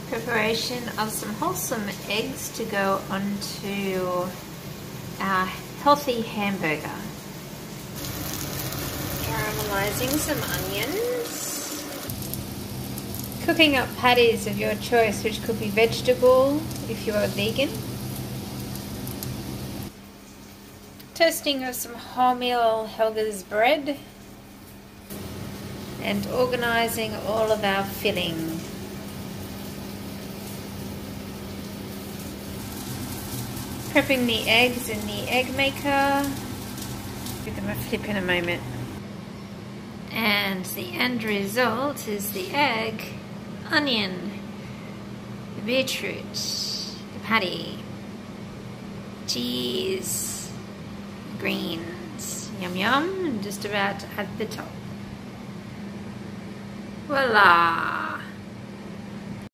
Preparation of some wholesome eggs to go onto our healthy hamburger. Caramelizing some onions. Cooking up patties of your choice, which could be vegetable if you're a vegan. Toasting of some wholemeal Helga's bread. And organising all of our filling. Prepping the eggs in the egg maker. Give them a flip in a moment. And the end result is the egg, onion, the beetroot, the patty, cheese, greens, yum yum, and just about at the top. Voila!